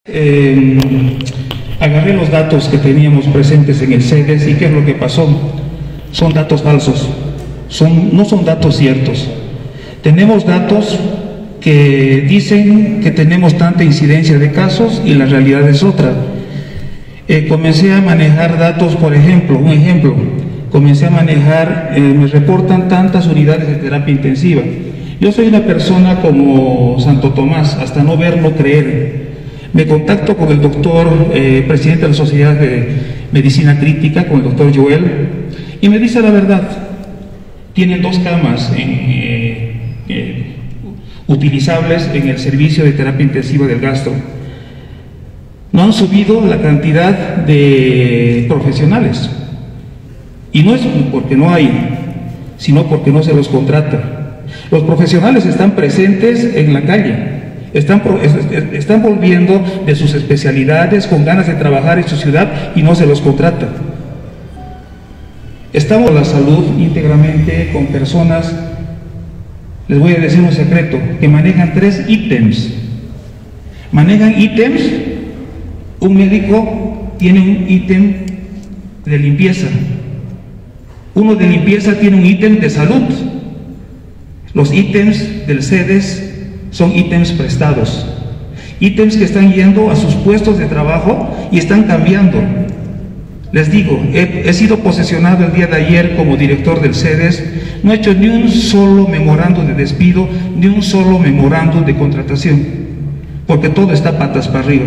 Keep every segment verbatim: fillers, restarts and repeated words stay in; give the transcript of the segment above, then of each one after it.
Eh, agarré los datos que teníamos presentes en el CEDES y qué es lo que pasó. Son datos falsos, son, no son datos ciertos. Tenemos datos que dicen que tenemos tanta incidencia de casos y la realidad es otra. Eh, comencé a manejar datos, por ejemplo, un ejemplo, comencé a manejar, eh, me reportan tantas unidades de terapia intensiva. Yo soy una persona como Santo Tomás, hasta no ver, no creer. Me contacto con el doctor, eh, presidente de la Sociedad de Medicina Crítica, con el doctor Joel, y me dice la verdad. Tienen dos camas eh, eh, utilizables en el servicio de terapia intensiva del gastro. No han subido la cantidad de profesionales. Y no es porque no hay, sino porque no se los contrata. Los profesionales están presentes en la calle. Están, están volviendo de sus especialidades con ganas de trabajar en su ciudad y no se los contrata. Estamos en la salud íntegramente con personas, les voy a decir un secreto, que manejan tres ítems. Manejan ítems, un médico tiene un ítem de limpieza, uno de limpieza tiene un ítem de salud. Los ítems del CEDES son ítems prestados, ítems que están yendo a sus puestos de trabajo y están cambiando. Les digo, he, he sido posesionado el día de ayer como director del CEDES, no he hecho ni un solo memorando de despido, ni un solo memorando de contratación, porque todo está patas para arriba.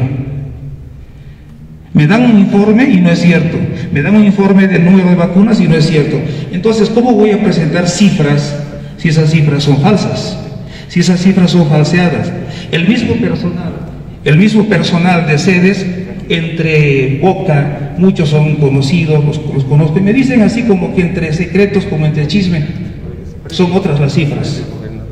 Me dan un informe y no es cierto, me dan un informe del número de vacunas y no es cierto. Entonces, ¿cómo voy a presentar cifras si esas cifras son falsas? Si esas cifras son falseadas. El mismo personal, el mismo personal de CEDES, entre boca, muchos son conocidos, los, los conozco, y me dicen así como que entre secretos, como entre chisme, son otras las cifras.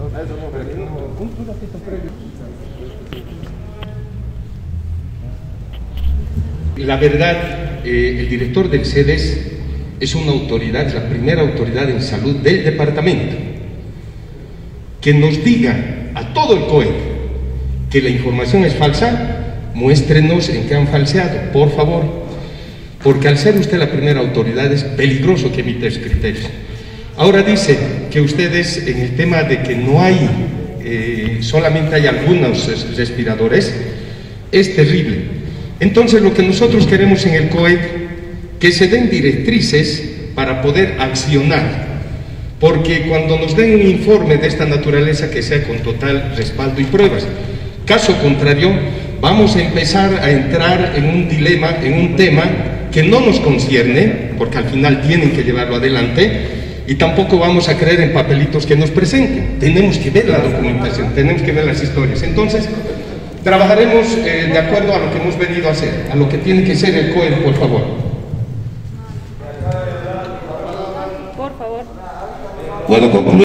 La verdad, eh, el director del CEDES es una autoridad, es la primera autoridad en salud del departamento. Que nos diga a todo el C O E que la información es falsa, muéstrenos en qué han falseado, por favor, porque al ser usted la primera autoridad es peligroso que emita esos criterios. Ahora dice que ustedes en el tema de que no hay, eh, solamente hay algunos respiradores, es terrible. Entonces lo que nosotros queremos en el C O E, que se den directrices para poder accionar. Porque cuando nos den un informe de esta naturaleza, que sea con total respaldo y pruebas. Caso contrario, vamos a empezar a entrar en un dilema, en un tema que no nos concierne, porque al final tienen que llevarlo adelante, y tampoco vamos a creer en papelitos que nos presenten. Tenemos que ver la documentación, tenemos que ver las historias. Entonces, trabajaremos eh, de acuerdo a lo que hemos venido a hacer, a lo que tiene que ser el C O E, por favor. Por favor. ¿Puedo concluir?